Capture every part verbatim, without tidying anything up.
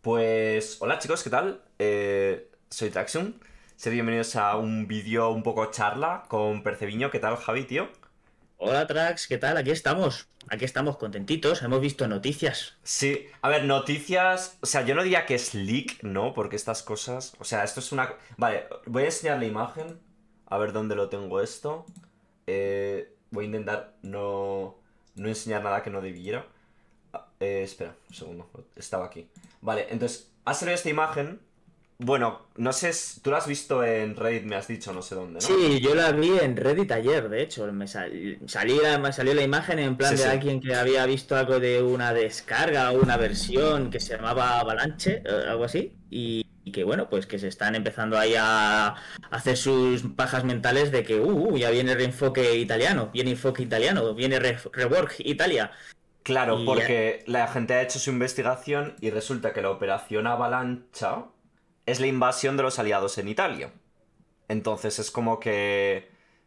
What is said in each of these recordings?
Pues hola chicos, ¿qué tal? Eh, soy Traxum. Sed bienvenidos a un vídeo un poco charla con Percebiño. ¿Qué tal, Javi, tío? Hola Trax, ¿qué tal? Aquí estamos. Aquí estamos contentitos. Hemos visto noticias. Sí, a ver, noticias. O sea, yo no diría que es leak, ¿no? Porque estas cosas. O sea, esto es una. Vale, voy a enseñar la imagen. A ver dónde lo tengo esto. Eh, voy a intentar no, no enseñar nada que no debiera. Ah, eh, espera, un segundo. Estaba aquí. Vale, entonces, ha salido esta imagen. Bueno, no sé, si- tú la has visto en Reddit, me has dicho, no sé dónde, ¿no? Sí, yo la vi en Reddit ayer, de hecho. Me, sal- salí la- me salió la imagen en plan Sí, de sí. alguien que había visto algo de una descarga o una versión que se llamaba Avalanche, eh, algo así. Y, y que bueno, pues que se están empezando ahí a hacer sus pajas mentales de que uh, uh, ya viene reenfoque italiano, viene enfoque italiano, viene re- rework Italia. Claro, Y ya- porque la gente ha hecho su investigación y resulta que la operación Avalancha es la invasión de los aliados en Italia. Entonces es como que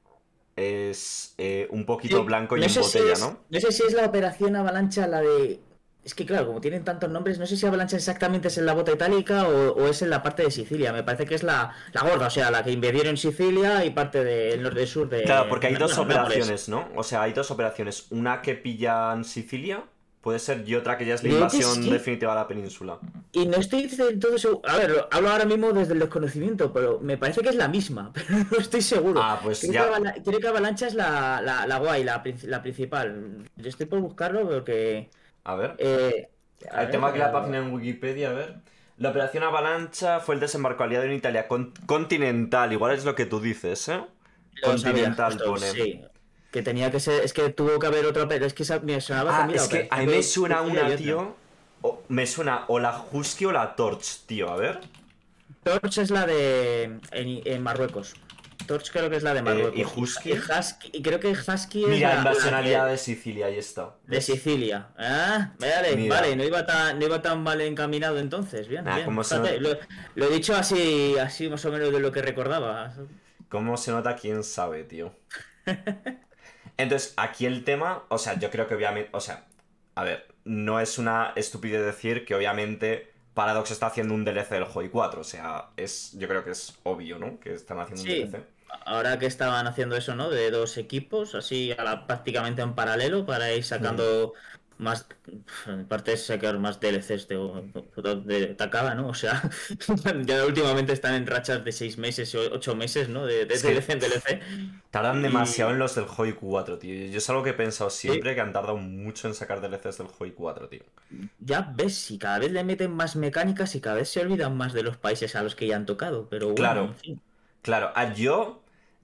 es eh, un poquito Sí, blanco y no en sé si botella, es, ¿no? no sé si es la operación Avalancha la de. Es que claro, como tienen tantos nombres, no sé si Avalancha exactamente es en la bota itálica o, o es en la parte de Sicilia. Me parece que es la, la gorda, o sea, la que invadieron Sicilia y parte del norte y sur Claro, de, porque de hay dos bueno, Nápoles. operaciones, ¿no? O sea, hay dos operaciones. Una que pillan Sicilia, puede ser, y otra que ya es la Creo que invasión sí. definitiva de la península. Y no estoy del todo seguro. A ver, hablo ahora mismo desde el desconocimiento, pero me parece que es la misma, pero no estoy seguro. Ah, pues Creo que, ya. Avala- creo que Avalancha es la, la, la guay, la, princi- la principal. Yo estoy por buscarlo porque. A ver. Eh, a Eh, ver, Tengo aquí la eh, página en Wikipedia, a ver. La operación Avalancha fue el desembarco aliado en Italia con- continental. Igual es lo que tú dices, ¿eh? lo sabía, Continental justo, pone. sí. Que tenía que ser, es que tuvo que haber otra, pero es que esa- me sonaba Ah, también la es que a operación mí me de suena Sicilia y una, otra. tío. O- me suena o la Husky o la Torch, tío. A ver. Torch es la de en, en Marruecos. Torch creo que es la de Eh, ¿y Marruecos. Y, y Husky? Husky, y creo que Husky es Mira, la, invasión la aliada de que Sicilia, ahí está. de ¿Ves? Sicilia. Ah, vale, vale, Mira. no iba tan, no iba tan mal encaminado entonces. Bien, Nada, bien. ¿cómo se, Fíjate, no- lo, lo he dicho así, así más o menos de lo que recordaba. cómo se nota quién sabe, tío. Entonces, aquí el tema, o sea, yo creo que obviamente, o sea, a ver, no es una estupidez decir que obviamente Paradox está haciendo un D L C del Joy cuatro, o sea, es, yo creo que es obvio, ¿no? Que están haciendo un Sí, D L C. ahora que estaban haciendo eso, ¿no? De dos equipos, así a la- prácticamente en paralelo, para ir Hmm. sacando más, en parte es sacar más D L Cs de, de Takada, ¿no? O sea, ya últimamente están en rachas de seis meses o ocho meses, ¿no? De, de Es que D L C en pff, D L C. tardan demasiado en Y los del Joy cuatro, tío. Yo es algo que he pensado sí, siempre que han tardado mucho en sacar D L Cs del Joy cuatro, tío. ya ves, si cada vez le meten más mecánicas y cada vez se olvidan más de los países a los que ya han tocado, pero bueno, Claro, en fin. claro. Ah, yo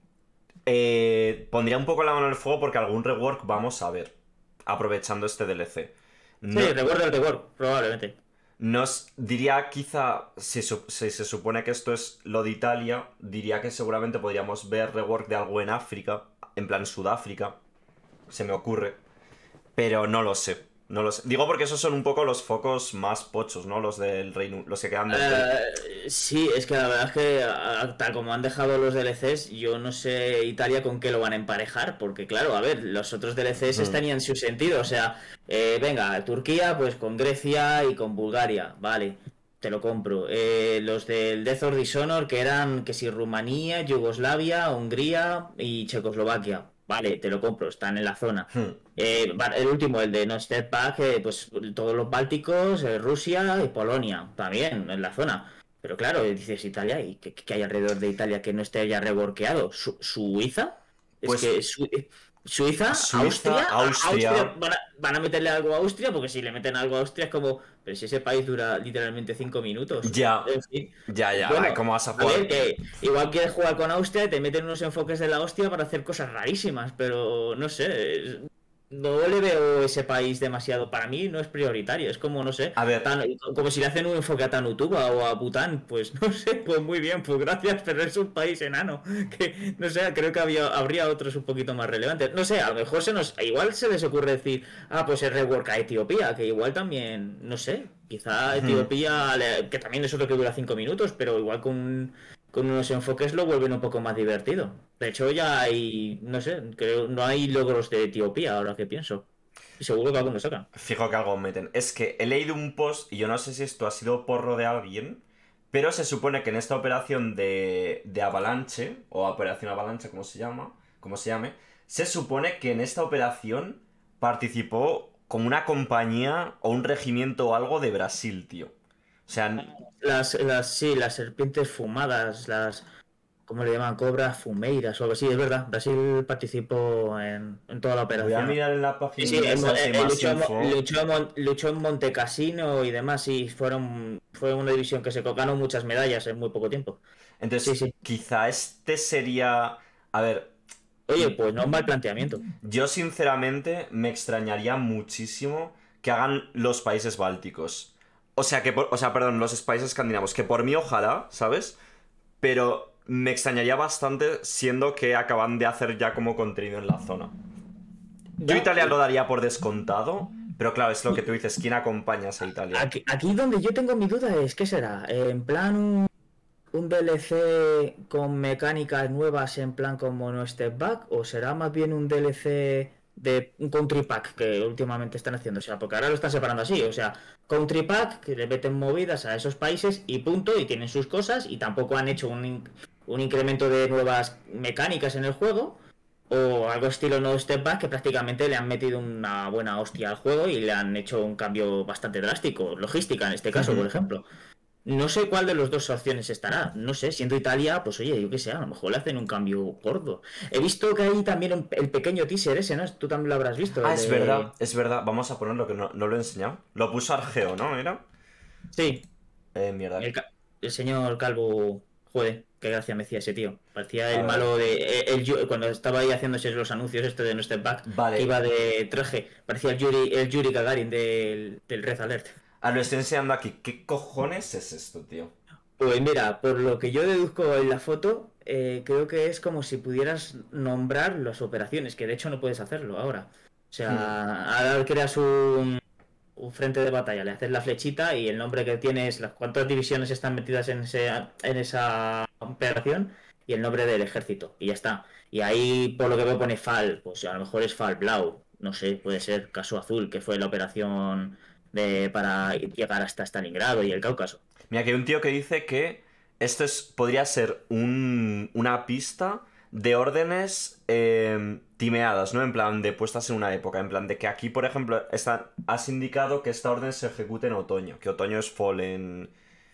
eh, pondría un poco la mano en el fuego porque algún rework vamos a ver, aprovechando este D L C. Sí, No, recuerdo el recuerdo, probablemente. Nos diría quizá, si, su- si se supone que esto es lo de Italia, diría que seguramente podríamos ver rework de algo en África, en plan Sudáfrica, se me ocurre, pero no lo sé, no lo sé. Digo porque esos son un poco los focos más pochos, ¿no? Los del Reino, los que quedan del rey. Eh, sí, es que la verdad es que a- tal como han dejado los D L Cs, yo no sé Italia con qué lo van a emparejar, porque claro, a ver, los otros D L Cs Hmm. tenían su sentido, o sea, eh, venga, Turquía pues con Grecia y con Bulgaria, vale, te lo compro. Eh, los del Death or Dishonor que eran que si Rumanía, Yugoslavia, Hungría y Checoslovaquia, vale, te lo compro, están en la zona. Hmm. Eh, va- el último, el de No Step Back, eh, pues todos los Bálticos, eh, Rusia y Polonia, también en la zona. Pero claro, eh, dices Italia, ¿y qué, qué hay alrededor de Italia que no esté ya reworkeado? Su- ¿Suiza? Es Pues que Su- eh, Suiza, Suiza, Austria, a Austria Austria, van a, van a meterle algo a Austria, porque si le meten algo a Austria es como, pero si ese país dura literalmente cinco minutos. ya, En fin. ya, ya, Bueno, ¿cómo vas a a ver, jugar? que igual quieres jugar con Austria, te meten unos enfoques de la hostia para hacer cosas rarísimas, pero no sé, no le veo ese país demasiado. Para mí no es prioritario. Es como, no sé, A ver, tan, como si le hacen un enfoque a Tanutuba o a Bután. Pues no sé, pues muy bien, pues gracias, pero es un país enano. Que no sé, creo que había, habría otros un poquito más relevantes. No sé, a lo mejor se nos. Igual se les ocurre decir, ah, pues el rework a Etiopía, que igual también, no sé. Quizá Etiopía, le- que también es otro que dura cinco minutos, pero igual con con unos enfoques lo vuelven un poco más divertido. De hecho, ya hay, no sé, creo, no hay logros de Etiopía ahora que pienso. Y seguro que alguno sacan. Fijo que algo meten. Es que he leído un post, y yo no sé si esto ha sido porro de alguien, pero se supone que en esta operación de, de Avalanche, o Operación Avalanche, como se llama, como se llame, se supone que en esta operación participó como una compañía o un regimiento o algo de Brasil, tío. O sea, Las, las, sí, las serpientes fumadas, las, ¿cómo le llaman? Cobras fumeiras o algo así, es verdad. Brasil participó en, en toda la voy a operación. mirar en la Sí, página sí, el, mo- inglesa si hay el- el más luchó, en Mo- info. luchó, en Mon- luchó en Montecassino y demás, y fueron, fue una división que se co- ganó muchas medallas en muy poco tiempo. Sí, Entonces, sí. quizá este sería... A ver, Oye, pues no es mal planteamiento. yo sinceramente me extrañaría muchísimo que hagan los países bálticos. O sea, que por- o sea, perdón, los países escandinavos, que por mí ojalá, ¿sabes? Pero me extrañaría bastante siendo que acaban de hacer ya como contenido en la zona. Yo Ya, Italia lo daría por descontado, pero claro, es lo que tú dices, ¿quién acompañas a Italia? aquí, aquí donde yo tengo mi duda es, ¿qué será? En plan un, un D L C con mecánicas nuevas en plan como no Step Back, o será más bien un D L C de un Country Pack que últimamente están haciendo, o sea, porque ahora lo están separando así, o sea, Country Pack que le meten movidas a esos países y punto, y tienen sus cosas y tampoco han hecho un, in- un incremento de nuevas mecánicas en el juego. O algo estilo No Step Back que prácticamente le han metido una buena hostia al juego y le han hecho un cambio bastante drástico. Logística en este caso, por ejemplo. No sé cuál de las dos opciones estará. No sé, siendo Italia, pues oye, yo qué sé, a lo mejor le hacen un cambio gordo. He visto que hay también un- el pequeño teaser ese, ¿no? Tú también lo habrás visto, Ah, el es verdad, de... es verdad. Vamos a ponerlo que no, no lo he enseñado. Lo puso Argeo, ¿no? ¿Era? Sí, Eh, mierda. el, ca- el señor Calvo. Joder, qué gracia me hacía ese tío. Parecía A el ver. malo de... El, el Yu- cuando estaba ahí haciéndose los anuncios este de No Step Back, que Vale. iba de traje. Parecía el Yuri, el Yuri Gagarin del, del Red Alert. Ah, lo estoy enseñando aquí. ¿Qué cojones es esto, tío? Pues mira, por lo que yo deduzco en la foto, eh, creo que es como si pudieras nombrar las operaciones, que de hecho no puedes hacerlo ahora. O Hmm. sea, ahora creas un, un frente de batalla, le haces la flechita y el nombre que tienes, las cuántas divisiones están metidas en, ese, en esa operación y el nombre del ejército, y ya está. Y ahí, por lo que veo, pone FAL, pues a lo mejor es FAL Blau, no sé, puede ser Caso Azul, que fue la operación de, para llegar hasta Stalingrado y el Cáucaso. Mira, que hay un tío que dice que esto es, podría ser un- una pista de órdenes eh, timeadas, ¿no? En plan, de puestas en una época. En plan, de que aquí, por ejemplo, está- has indicado que esta orden se ejecute en otoño. Que otoño es fall en,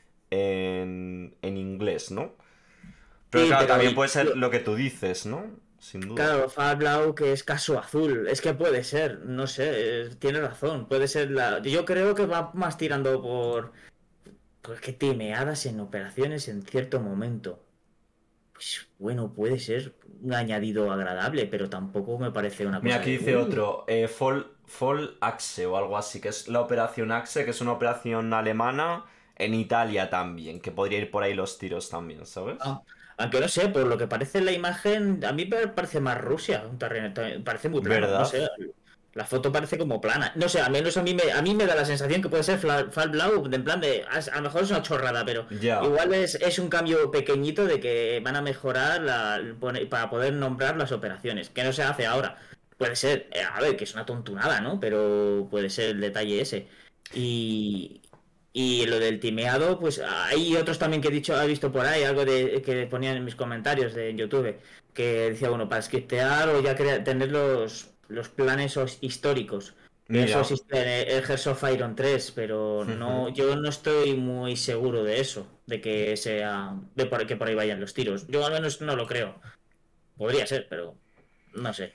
en, en inglés, ¿no? Pero Sí, claro, pero también y- puede ser lo que tú dices, ¿no? Sin duda. claro, Far Blau que es caso azul, es que puede ser, no sé, eh, tiene razón, puede ser la... Yo creo que va más tirando por... Pues que timeadas en operaciones en cierto momento. Pues bueno, puede ser un añadido agradable, pero tampoco me parece una Mira, cosa aquí de... dice "Uh". otro, eh, Fall, Fall Axe o algo así, que es la operación Axe, que es una operación alemana en Italia también, que podría ir por ahí los tiros también, ¿sabes? Ah, aunque no sé, por lo que parece en la imagen, a mí me parece más Rusia, un terreno, te- parece muy plano, no ¿Verdad? sé, la foto parece como plana. No sé, al menos a mí me, a mí me da la sensación que puede ser Fla- Fall Blau, de en plan de, a, a lo mejor es una chorrada, pero Ya. igual es, es un cambio pequeñito de que van a mejorar la, pone- para poder nombrar las operaciones, que no se hace ahora. Puede ser, eh, a ver, que es una tontunada, ¿no? Pero puede ser el detalle ese. Y, y lo del timeado, pues hay otros también que he dicho, he visto por ahí, algo de que ponían en mis comentarios de YouTube, que decía, bueno, para scriptear o ya crea- tener los, los planes os- históricos. Que eso Mira. existe en el Hearts of Iron tres, pero no, Ujú. yo no estoy muy seguro de eso, de que sea, de por, que por ahí vayan los tiros. Yo al menos no lo creo. Podría ser, pero no sé.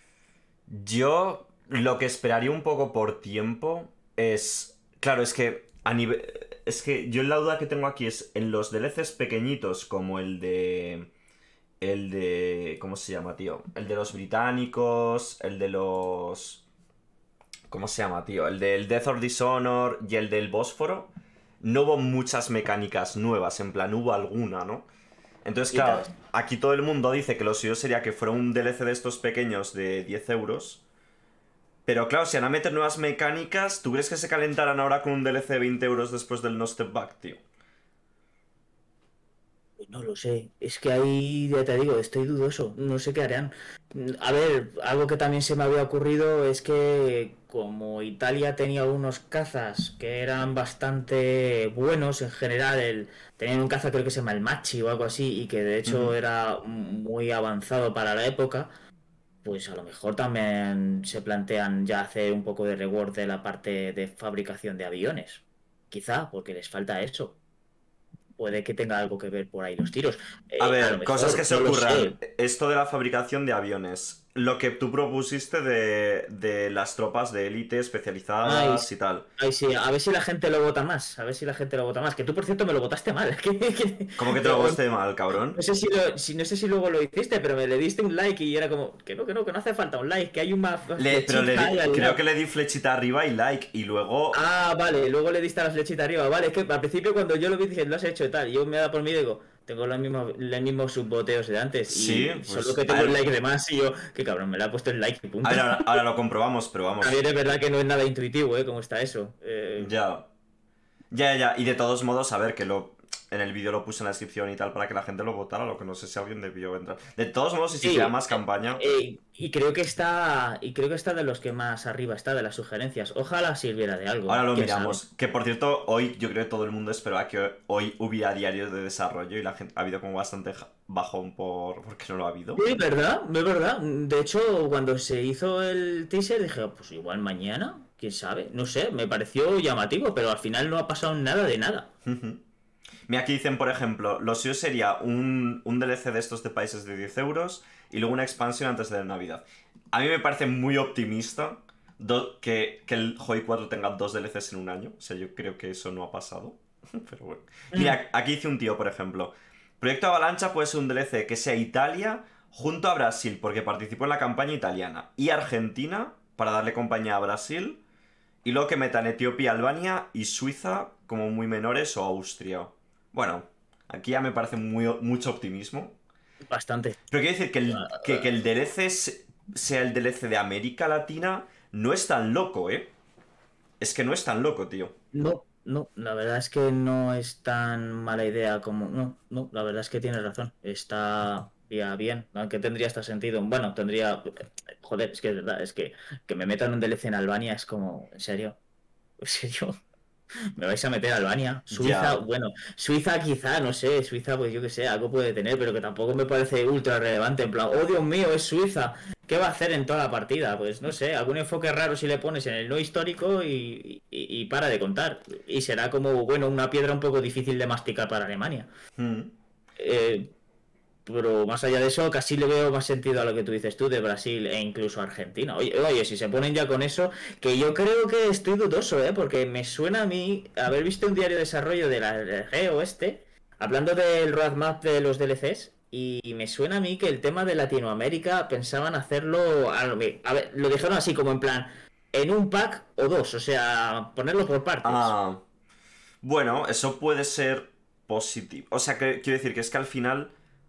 Yo lo que esperaría un poco por tiempo es... Claro, es que a nivel... Es que yo la duda que tengo aquí es en los D L Cs pequeñitos como el de... El de... ¿Cómo se llama, tío? El de los británicos, el de los... ¿Cómo se llama, tío? El del Death or Dishonor y el del Bósforo. No hubo muchas mecánicas nuevas, en plan, hubo alguna, ¿no? Entonces, Y tal claro, vez. aquí todo el mundo dice que lo suyo sería que fuera un D L C de estos pequeños de diez euros. Pero claro, si van a meter nuevas mecánicas, ¿tú crees que se calentarán ahora con un D L C de veinte euros después del No Step Back, tío? Pues no lo sé, es que ahí ya te digo, estoy dudoso, no sé qué harán. Mm, A ver, algo que también se me había ocurrido es que como Italia tenía unos cazas que eran bastante buenos en general, el, tenían un caza creo que se llama el Machi o algo así, y que de hecho Ujú. era muy avanzado para la época, pues a lo mejor también se plantean ya hacer un poco de rework de la parte de fabricación de aviones. Quizá, porque les falta eso. Puede que tenga algo que ver por ahí los tiros. A Eh, a lo ver, cosas que mejor, se no lo ocurran. sé. Esto de la fabricación de aviones. Lo que tú propusiste de, de las tropas de élite Ay, especializadas y tal. ay, sí, a ver si la gente lo vota más. A ver si la gente lo vota más. Que tú, por cierto, me lo votaste mal. Que- que- ¿Cómo que te que- lo o- guste mal, no cabrón? sé si, lo- si- no sé si luego lo hiciste, pero me le diste un like y era como, que no, que no, que no hace falta un like, que hay una Le, pero le flechita di- ahí al creo lado. que le di flechita arriba y like. Y luego. Ah, vale, luego le diste a la flechita arriba. Vale, es que al principio cuando yo lo vi dije, lo has hecho y tal. Y yo me da por mí y digo, tengo los mismos, los mismos subboteos de antes. Sí, Y solo pues. que A tengo un ver, like de más y yo, que cabrón, me le ha puesto el like y a punto. ver, ahora, ahora lo comprobamos, pero También vamos. es verdad que no es nada intuitivo, ¿eh? Cómo está eso. Eh, Ya. Ya, ya. Y de todos modos, a ver, que lo. En el vídeo lo puse en la descripción y tal para que la gente lo votara, lo que no sé si alguien debió entrar. De todos modos, si se hiciera sí, más campaña. eh, y creo que está, y creo que está de los que más arriba está de las sugerencias. Ojalá sirviera de algo, Ahora lo quién sabe. miramos. Que por cierto, hoy yo creo que todo el mundo esperaba que hoy hubiera diarios de desarrollo y la gente ha habido como bastante ja- bajón por porque no lo ha habido. Sí, ¿verdad? Es verdad. De hecho, cuando se hizo el teaser dije, "Oh, pues igual mañana, quién sabe. No sé, me pareció llamativo, pero al final no ha pasado nada de nada. Ujú. Mira, aquí dicen, por ejemplo, lo suyo sería un, un D L C de estos de países de diez euros y luego una expansión antes de la Navidad. A mí me parece muy optimista do- que, que el Hoi cuatro tenga dos D L Cs en un año. O sea, yo creo que eso no ha pasado. Pero bueno. Mm, Mira, aquí dice un tío, por ejemplo. Proyecto Avalancha puede ser un D L C que sea Italia junto a Brasil, porque participó en la campaña italiana. Y Argentina, para darle compañía a Brasil. Y luego que metan Etiopía, Albania y Suiza como muy menores o Austria. Bueno, aquí ya me parece muy, mucho optimismo. bastante. Pero quiero decir que el, que, que el D L C se- sea el D L C de América Latina no es tan loco, ¿eh? Es que no es tan loco, tío. No, no, la verdad es que no es tan mala idea como... No, no, la verdad es que tienes razón. Está ya bien, aunque tendría hasta sentido. Bueno, tendría... Joder, es que es verdad, es que que me metan un D L C en Albania es como... ¿En serio? ¿En serio? ¿Me vais a meter a Albania? Suiza, Ya. bueno, Suiza quizá, no sé, Suiza pues yo que sé, algo puede tener, pero que tampoco me parece ultra relevante, en plan, oh Dios mío, es Suiza, ¿qué va a hacer en toda la partida? Pues no sé, algún enfoque raro si le pones en el no histórico y, y- y para de contar. Y será como, bueno, una piedra un poco difícil de masticar para Alemania. Mm. Eh, pero más allá de eso, casi le veo más sentido a lo que tú dices tú de Brasil e incluso Argentina. Oye, oye, si se ponen ya con eso, que yo creo que estoy dudoso, ¿eh? Porque me suena a mí haber visto un diario de desarrollo de la R G o este, hablando del roadmap de los D L Cs, y me suena a mí que el tema de Latinoamérica pensaban hacerlo, a lo a ver, lo dijeron así como en plan, en un pack o dos, o sea, ponerlo por partes. Ah. Bueno, eso puede ser positivo. O sea, que, quiero decir que es que al final.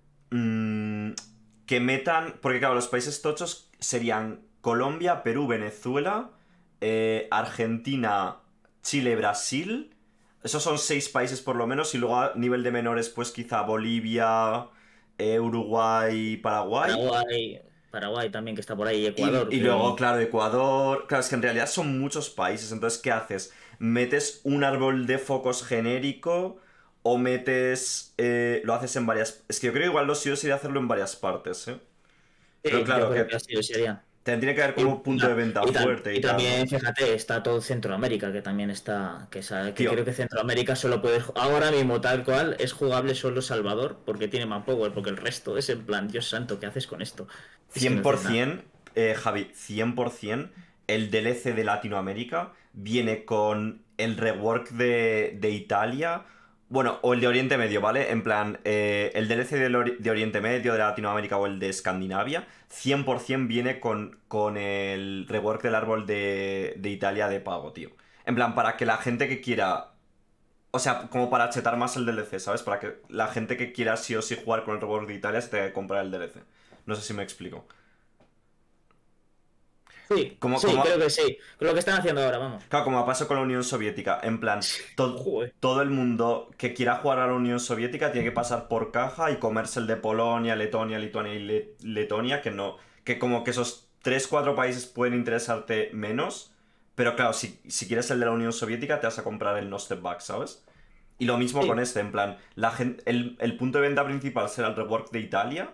mm, que metan. Porque claro, los países tochos serían Colombia, Perú, Venezuela, eh, Argentina, Chile, Brasil. Esos son seis países por lo menos. Y luego a nivel de menores, pues quizá Bolivia, eh, Uruguay, Paraguay. Paraguay, Paraguay también que está por ahí, Y, Ecuador, y luego, que... claro, Ecuador. Claro, es que en realidad son muchos países. Entonces, ¿qué haces? ¿Metes un árbol de focos genérico? ¿O metes. eh, lo haces en varias. Es que yo creo que igual lo suyo sería hacerlo en varias partes, ¿eh? Pero Sí, yo claro, creo que que así sería. tendría que haber Y, como punto de venta y tam- fuerte y y tal, también, ¿no? fíjate, está todo Centroamérica, que también está, que, sa- que Tío, creo que Centroamérica solo puede, ju- ahora mismo tal cual, es jugable solo Salvador, porque tiene manpower, porque el resto es en plan, Dios santo, ¿qué haces con esto? Es que no haces nada. cien por ciento, eh, Javi, cien por ciento el D L C de Latinoamérica viene con el rework de, de Italia. Bueno, o el de Oriente Medio, ¿vale? En plan, eh, el D L C del Ori- de Oriente Medio, de Latinoamérica o el de Escandinavia, cien por ciento viene con, con el rework del árbol de, de Italia de pago, tío. En plan, para que la gente que quiera. O sea, como para chetar más el D L C, ¿sabes? Para que la gente que quiera sí o sí jugar con el rework de Italia se tenga que comprar el D L C. No sé si me explico. Sí, Como, sí, como, creo que sí. Con lo que están haciendo ahora, vamos. claro, como pasó con la Unión Soviética. En plan, to- Joder. todo el mundo que quiera jugar a la Unión Soviética tiene que pasar por caja y comerse el de Polonia, Letonia, Lituania y Le- Letonia, que no. Que como que esos tres cuatro países pueden interesarte menos. Pero claro, si, si quieres el de la Unión Soviética, te vas a comprar el No Step Back, ¿sabes? Y lo mismo con Sí. este, en plan, la gen- el, el punto de venta principal será el rework de Italia.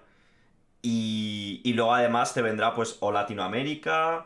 Y, y luego además te vendrá pues o Latinoamérica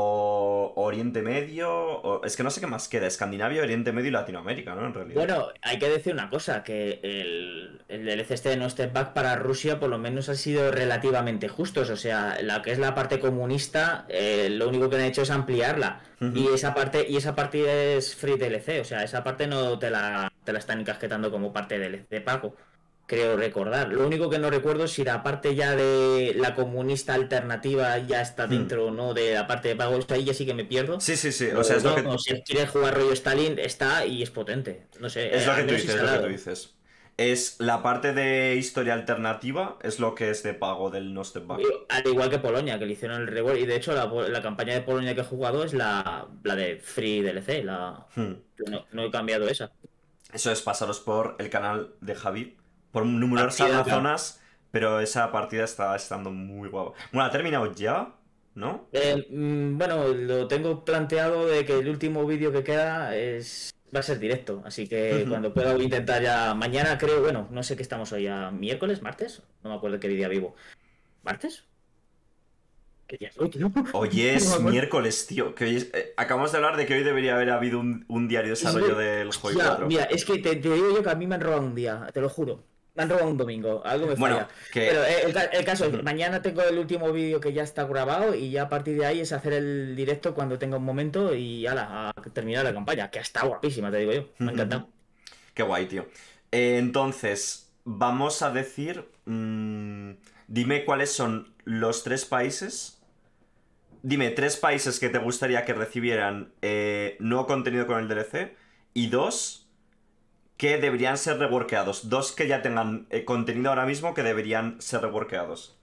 o Oriente Medio. O... Es que no sé qué más queda. Escandinavia, Oriente Medio y Latinoamérica, ¿no? En realidad. Bueno, hay que decir una cosa, que el, el D L C este de No Step Back para Rusia por lo menos ha sido relativamente justos. O sea, la que es la parte comunista, eh, lo único que han hecho es ampliarla. Y Ujú. esa parte, y esa parte es free D L C, o sea, esa parte no te la, te la están encasquetando como parte de D L C pago. Creo recordar. Lo único que no recuerdo es si la parte ya de la comunista alternativa ya está Hmm. dentro o no de la parte de pagos. Ahí ya sí que me pierdo. Sí, sí, sí. O sea, Pero es lo que, no, si quieres jugar rollo Stalin, está y es potente. No sé, es eh, lo que al tú menos dices, es lo que tú instalado. dices. Es la parte de historia alternativa, es lo que es de pago del No Step Back. Al igual que Polonia, que le hicieron el rework. Y de hecho, la, la campaña de Polonia que he jugado es la, la de Free D L C. La... Hmm. Yo no, no he cambiado esa. Eso es pasaros por el canal de Javi. Por numerosas Partida, claro. razones, pero esa partida está estando muy guapa. Bueno, ha terminado ya, ¿no? Eh, mm, bueno, lo tengo planteado de que el último vídeo que queda es va a ser directo, así que cuando pueda voy a intentar ya mañana creo, bueno, no sé qué estamos hoy, a miércoles, martes, no me acuerdo qué día vivo. ¿Martes? ¿Qué día es hoy, tío? Hoy No me es acuerdo. miércoles, tío. Que hoy es- eh, acabamos de hablar de que hoy debería haber habido un, un diario de Es desarrollo ver- del Hobby Hostia, cuatro. mira, es que te, te digo yo que a mí me han robado un día, te lo juro. Me han robado un domingo, algo me Bueno, falla. Pero que... eh, el, ca- el caso es, Ujú, mañana tengo el último vídeo que ya está grabado y ya a partir de ahí es hacer el directo cuando tenga un momento y ala, a terminar la campaña, que está guapísima, te digo yo. Me ha ujú, ujú. encantado. Qué guay, tío. Eh, entonces, vamos a decir... mm, dime cuáles son los tres países. Dime tres países que te gustaría que recibieran eh, nuevo contenido con el D L C. Y dos que deberían ser reworkeados. Dos que ya tengan eh, contenido ahora mismo que deberían ser reworkeados.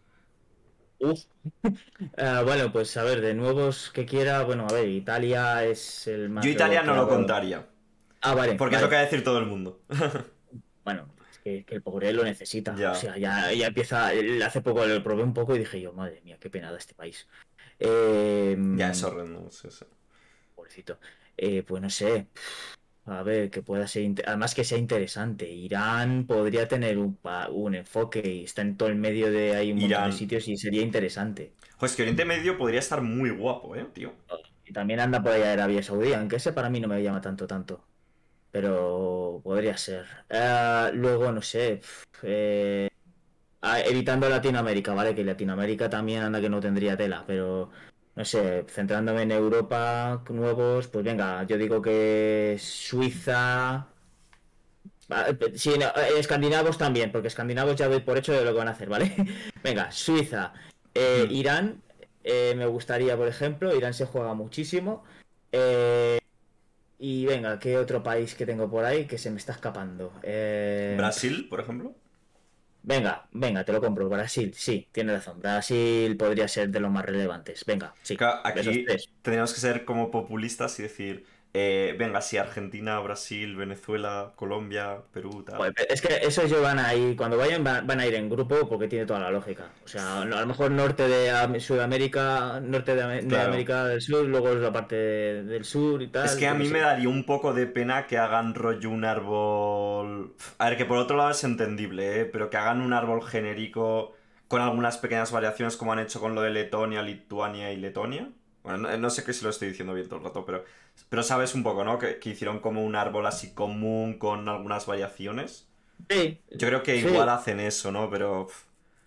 Uf. Ah, bueno, pues a ver, de nuevos que quiera, bueno, a ver, Italia es el Yo más Italia no lo reworkeado. contaría. Ah, vale, Porque es lo que vale. va a decir todo el mundo. Bueno, es que, que el pobre lo necesita. O Ya. sea, ya, ya empieza. el- Hace poco lo probé un poco y dije yo, madre mía, qué penada este país. Eh, Ya es horrendo. Sí, sí. pobrecito. Eh, pues no sé. A ver, que pueda ser. inte- Además que sea interesante. Irán podría tener un, pa- un enfoque y está en todo el medio de. Hay un montón de Irán. sitios y sería interesante. Pues que Oriente Medio podría estar muy guapo, ¿eh, tío? Y también anda por allá Arabia Saudí, aunque ese para mí no me llama tanto, tanto. Pero podría ser. Eh, luego, no sé. pf, eh, ah, evitando Latinoamérica, ¿vale? Que Latinoamérica también anda que no tendría tela, pero no sé, centrándome en Europa, nuevos, pues venga, yo digo que Suiza. Ah, eh, sí, no, eh, escandinavos también, porque escandinavos ya doy por hecho de lo que van a hacer, ¿vale? Venga, Suiza, eh, Hmm. Irán, eh, me gustaría, por ejemplo, Irán se juega muchísimo. Eh, y venga, ¿qué otro país que tengo por ahí que se me está escapando? Eh, Brasil, por ejemplo. Venga, venga, te lo compro. Brasil, sí, tiene razón. Brasil podría ser de los más relevantes. Venga, sí, Ca- de esos Aquí tres. tendríamos que ser como populistas y decir, eh, venga, sí, Argentina, Brasil, Venezuela, Colombia, Perú, tal. Joder, es que esos yo van a ir, cuando vayan van, van a ir en grupo porque tiene toda la lógica. O sea, no- a lo mejor norte de Am- Sudamérica, norte de, Am- de Claro. América del Sur, luego es la parte de- del sur y Es tal, que a yo qué mí me sé. daría un poco de pena que hagan rollo un árbol... A ver, que por otro lado es entendible, ¿eh? Pero que hagan un árbol genérico con algunas pequeñas variaciones como han hecho con lo de Letonia, Lituania y Letonia. Bueno, no, no sé qué si lo estoy diciendo bien todo el rato, pero, pero sabes un poco, ¿no? Que, que hicieron como un árbol así común con algunas variaciones. Sí, Yo creo que igual sí, hacen eso, ¿no? Pero... pf,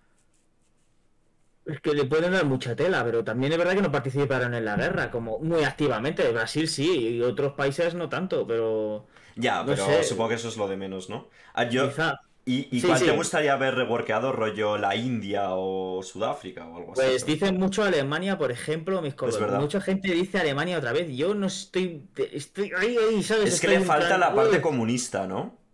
es que le pueden dar mucha tela, pero también es verdad que no participaron en la guerra, como muy activamente. Brasil sí, y otros países no tanto, pero ya, no pero sé, supongo que eso es lo de menos, ¿no? Ah, yo... quizá. ¿Y, y Sí, cuál te sí. gustaría ver reworkeado rollo la India o Sudáfrica o algo así, Pues ¿sabes? dicen mucho Alemania, por ejemplo, mis Es co- verdad. mucha gente dice Alemania otra vez. Yo no estoy, estoy ahí, ahí, ¿sabes? Es que Estoy le en falta plan, la parte "Ugh". comunista, ¿no?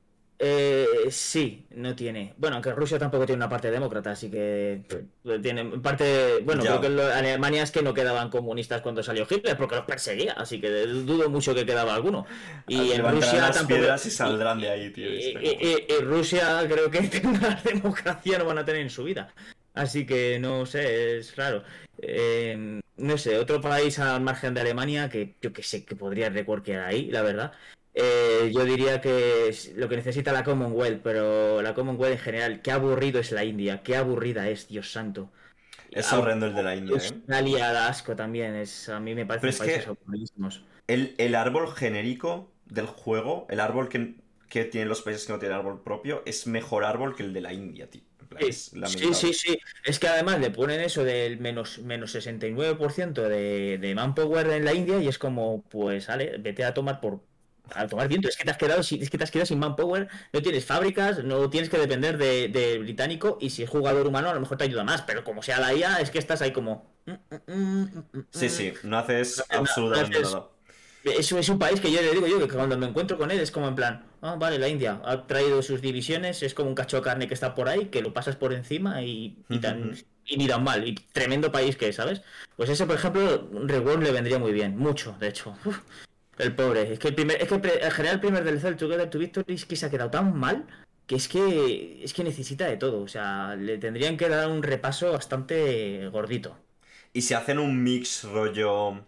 Eh, sí, no tiene. Bueno, aunque Rusia tampoco tiene una parte demócrata, así que pues, tiene parte. Bueno, creo que Ya. en lo- Alemania es que no quedaban comunistas cuando salió Hitler, porque los perseguía, así que dudo mucho que quedaba alguno. Y en Levantarán Rusia las tampoco. piedras y Y, saldrán de y- ahí, tío. y- Está cojones. y- y Rusia creo que una democracia no van a tener en su vida. Así que no sé, es raro. Eh, no sé, otro país al margen de Alemania que yo que sé que podría recuerquear ahí, la verdad. Eh, yo diría que es lo que necesita la Commonwealth, pero la Commonwealth en general, qué aburrido es la India, qué aburrida es, Dios santo. Y Es Au- horrendo el de la India, ¿eh? Australia da asco también, es, a mí me Pero parecen es países que aburridísimos. el, el árbol genérico del juego, el árbol que, que tienen los países que no tienen árbol propio, es mejor árbol que el de la India, tío. En plan, Sí, es sí, sí, lamentable. sí. Es que además le ponen eso del menos, menos sesenta y nueve por ciento de, de manpower en la India y es como, pues, vale, vete a tomar por a tomar viento. Es que te has quedado sin, es que te has quedado sin manpower, no tienes fábricas, no tienes que depender de, de británico y si es jugador humano a lo mejor te ayuda más, pero como sea la I A, es que estás ahí como. mm, mm, mm, mm, Sí, mm. sí, no No haces haces nada, no absolutamente haces- nada. Es, es un país que yo le digo yo que cuando me encuentro con él es como en plan, ah, vale, la India ha traído sus divisiones, es como un cacho de carne que está por ahí, que lo pasas por encima y, y tan y ni tan mal, y tremendo país que es, ¿sabes? Pues ese, por ejemplo, Reborn le vendría muy bien, mucho, de hecho. Uf, el pobre, es que el primer, es que el pre- en general el primer del Cell Together to Victory es que se ha quedado tan mal que es que es que necesita de todo, o sea, le tendrían que dar un repaso bastante gordito. Y si hacen un mix rollo...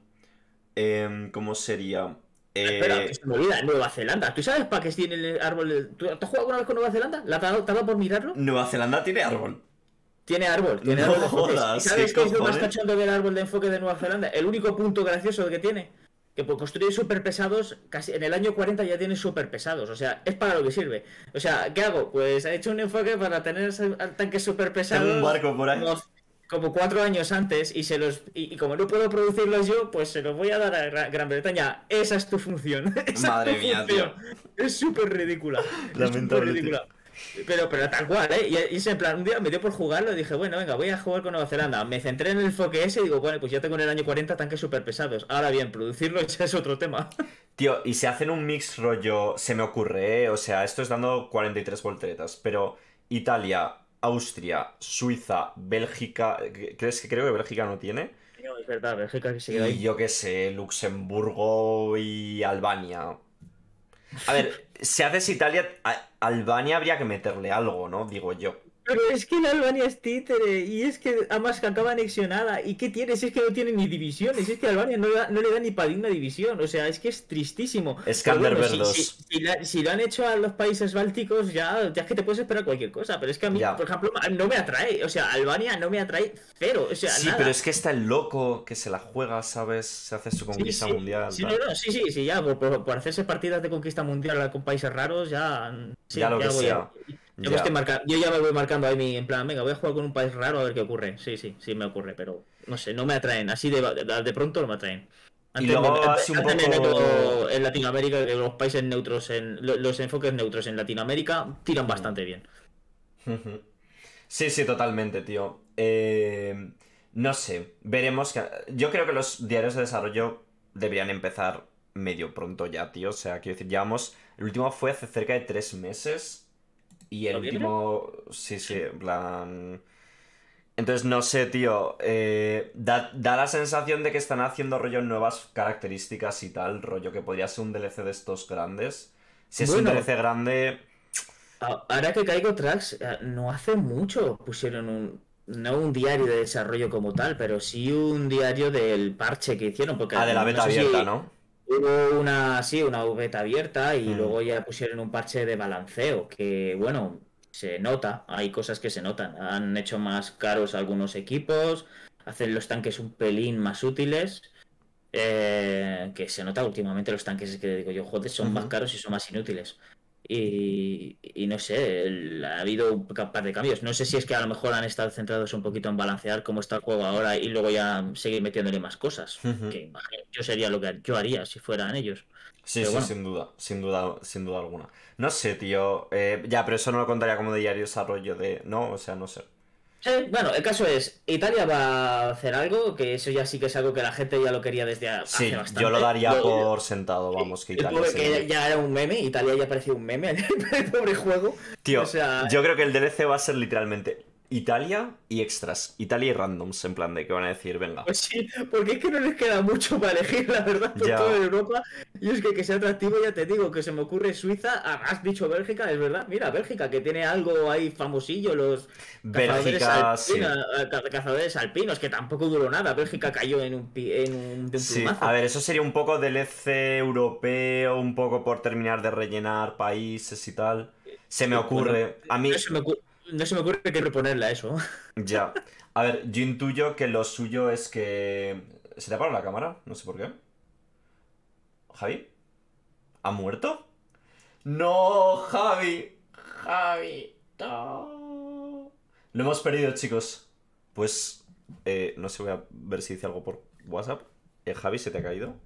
em, ¿cómo sería? Espera, que Eh, se me olvida, Nueva Zelanda. ¿Tú sabes para qué tiene el árbol? de- ¿Tú, ¿tú has jugado alguna vez con Nueva Zelanda? ¿La has dado, te ha dado por mirarlo? Nueva Zelanda tiene árbol. Tiene árbol, tiene No árbol de enfoques. ¿Y jodas, ¿qué sabes qué es lo más cojones? cachondo del árbol de enfoque de Nueva Zelanda? El único punto gracioso que tiene. Que por construir super pesados, casi en el año cuarenta ya tiene super pesados. O sea, es para lo que sirve. O sea, ¿qué hago? Pues he hecho un enfoque para tener ese- tanques super Tengo un pesados barco por ahí. como, como cuatro años antes. Y se los y, y como no puedo producirlos yo, pues se los voy a dar a Gra- Gran Bretaña. Esa es tu función. Esa es Madre tu mía, tío. función. Es súper ridícula. Es súper Lamentable, tío. ridícula. Pero, pero tal cual, ¿eh? Y, y ese en plan, un día me dio por jugarlo y dije, bueno, venga, voy a jugar con Nueva Zelanda. Me centré en el enfoque ese y digo, bueno, pues ya tengo en el año cuarenta tanques súper pesados. Ahora bien, producirlo ya es otro tema. Tío, y si hacen un mix rollo, se me ocurre, ¿eh? O sea, esto es dando cuarenta y tres volteretas, pero Italia, Austria, Suiza, Bélgica, ¿crees que creo que Bélgica no tiene? No, es verdad, Bélgica que se quedó Y ahí. yo qué sé, Luxemburgo y Albania. A ver, si haces Italia, a- Albania habría que meterle algo, ¿no? Digo yo. Pero es que la Albania es títere y es que además que acaba anexionada. ¿Y qué tiene? Si es que no tiene ni divisiones, es que Albania no, le da- no le da ni para una división. O sea, es que es tristísimo. Pero bueno, Skanderberg si, si, dos. si, la- si lo han hecho a los países bálticos, ya, ya es que te puedes esperar cualquier cosa. Pero es que a mí, Ya. por ejemplo, no me atrae. O sea, Albania no me atrae cero. O sea, Sí, pero nada. es que está el loco que se la juega, ¿sabes? Se hace su Sí, conquista sí. mundial, Sí, no, tal. no, sí, sí, sí, ya, por, por- por hacerse partidas de conquista mundial con países raros, ya, mm, Ya sí, lo que ya voy a... sea. Yo me estoy Ya. marcando, yo ya me voy marcando ahí mi, en plan, venga, voy a jugar con un país raro a ver qué ocurre. Sí, sí, sí me ocurre, pero no sé, no me atraen, así de, de, de pronto no me atraen. Y Antes me, luego antes, así un antes me poco... meto en Latinoamérica, que los países neutros, en lo- los enfoques neutros en Latinoamérica tiran Hmm. bastante bien. Sí, sí, totalmente, tío. Eh, no sé, veremos que... Yo creo que los diarios de desarrollo deberían empezar medio pronto ya, tío. O sea, quiero decir, llevamos... El último fue hace cerca de tres meses. Y el ¿Noviembre? último... Sí, sí, en plan... Entonces, no sé, tío. eh, da, da la sensación de que están haciendo rollo nuevas características y tal. Rollo que podría ser un D L C de estos grandes. Si es un Bueno, D L C grande... A- ahora que caigo tracks, eh, no hace mucho pusieron un, no un diario de desarrollo como tal, pero sí un diario del parche que hicieron, porque Ah, de la no beta sé abierta, si ¿no? hubo una, sí, una beta abierta y Hmm. luego ya pusieron un parche de balanceo, que bueno, se nota, hay cosas que se notan. Han hecho más caros algunos equipos, hacen los tanques un pelín más útiles. Eh, que se nota últimamente los tanques es que digo yo, joder, son más Ujú. caros y son más inútiles. Y, y no sé, el- ha habido un par de cambios. No sé si es que a lo mejor han estado centrados un poquito en balancear cómo está el juego ahora y luego ya seguir metiéndole más cosas. Ujú. Que imagino, yo sería lo que yo haría si fueran ellos. Sí, Pero sí, bueno, sin duda, sin duda, sin duda alguna. No sé, tío. eh, ya, pero eso no lo contaría como de diario desarrollo de... No, o sea, no sé. Sí, bueno, el caso es, Italia va a hacer algo, que eso ya sí que es algo que la gente ya lo quería desde a- hace Sí, bastante. yo lo daría Lo- por sentado, vamos, que el Italia pobre se que ya, viene. ya era un meme, Italia ya parecía un meme, el pobre juego. O Tío, sea, yo creo que el D L C va a ser literalmente Italia y extras. Italia y randoms, en plan de que van a decir, venga. pues sí, porque es que no les queda mucho para elegir, la verdad, por toda Ya. Europa. Y es que que sea atractivo, ya te digo, que se me ocurre Suiza, ah, has dicho Bélgica, es verdad. Mira, Bélgica, que tiene algo ahí famosillo, los cazadores Bélgica, sí. alpinos, cazadores alpinos, que tampoco duró nada. Bélgica cayó en un, pi- en un, de un Sí, a plumazo. ver, eso sería un poco D L C europeo, un poco por terminar de rellenar países y tal. Se me Sí, pues no, ocurre. A no mí, se me ocurre, no se me ocurre que reponerle a eso. ya. A ver, yo intuyo que lo suyo es que. ¿Se te ha parado la cámara? No sé por qué. ¿Javi? ¿Ha muerto? ¡No, Javi! ¡Javi! ¡No! Lo hemos perdido, chicos. Pues. eh, no sé, voy a ver si dice algo por WhatsApp. Eh, Javi, ¿se te ha caído?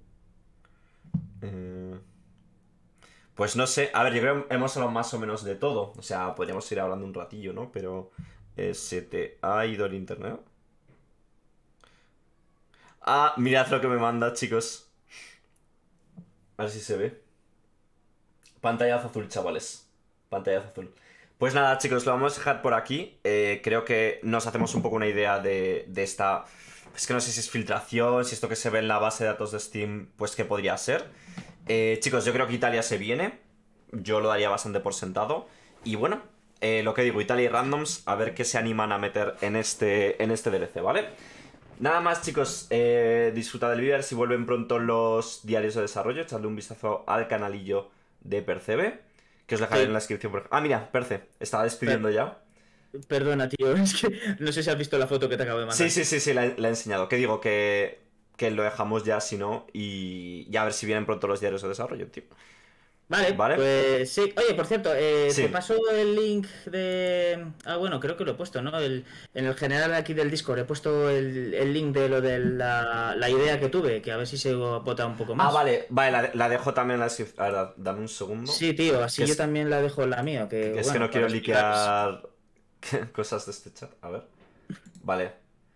Eh, Pues no sé. A ver, yo creo que hemos hablado más o menos de todo. O sea, podríamos ir hablando un ratillo, ¿no? Pero. eh, ¿se te ha ido el internet? Ah, mirad lo que me manda, chicos. A ver si se ve. Pantallazo azul, chavales. Pantallazo azul. Pues nada, chicos, lo vamos a dejar por aquí. Eh, creo que nos hacemos un poco una idea de, de esta... Es que no sé si es filtración, si esto que se ve en la base de datos de Steam, pues qué podría ser. Eh, chicos, yo creo que Italia se viene. Yo lo daría bastante por sentado. Y bueno, eh, lo que digo, Italia y Randoms, a ver qué se animan a meter en este, en este D L C, ¿vale? Nada más, chicos, eh, disfrutad del vídeo, a ver si vuelven pronto los diarios de desarrollo. Echadle un vistazo al canalillo de Percebe, que os dejaré Sí. en la descripción. Por... Ah, mira, Perce, estaba despidiendo ya. Perdona, tío, es que no sé si has visto la foto que te acabo de mandar. Sí, sí, sí, sí, la, he la he enseñado. Que digo que, que lo dejamos ya, si no, y ya a ver si vienen pronto los diarios de desarrollo, tío. Vale, ¿Vale? pues sí. Oye, por cierto, eh, Sí. te paso el link de... Ah, bueno, creo que lo he puesto, ¿no? El, en el general aquí del Discord he puesto el, el link de lo de la, la idea que tuve, que a ver si se vota un poco más. Ah, vale, vale, la, la dejo también en la descripción. A ver, dame un segundo. Sí, tío, así Que yo es- también la dejo en la mía, que, Que es bueno, que no quiero para explicaros. liquear cosas de este chat. A ver. Vale.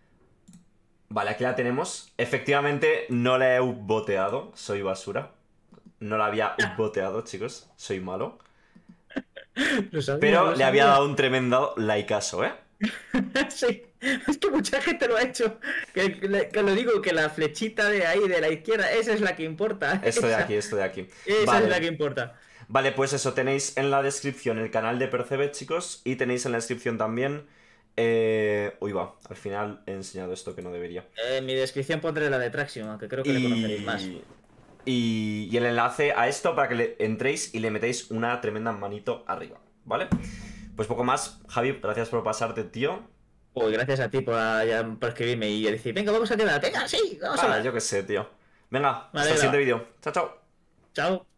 Vale, aquí la tenemos. Efectivamente, no la he upvoteado. Soy basura. No la había upvoteado, chicos. Soy malo. Lo sabía, Pero lo le había sabía. dado un tremendo likeazo, ¿eh? Sí, es que mucha gente lo ha hecho. Que, que- que lo digo, que la flechita de ahí, de la izquierda, esa es la que importa. Esto de Esa, aquí, esto de aquí. esa es la que Vale. importa. Vale, pues eso, tenéis en la descripción el canal de Percebe, chicos. Y tenéis en la descripción también. Eh... Uy, va. Al final he enseñado esto que no debería. Eh, en mi descripción pondré la de Traxion, aunque creo que le conoceréis más. Y... Y, y el enlace a esto para que le entréis y le metéis una tremenda manito arriba, ¿vale? Pues poco más, Javi, gracias por pasarte, tío. Pues gracias a ti por, ya- por escribirme y decir, venga, vamos a quedar. Venga, sí, vamos a Ah, hablar. yo qué sé, tío. Venga, Me hasta el alegra. siguiente vídeo. Chao, chao. Chao.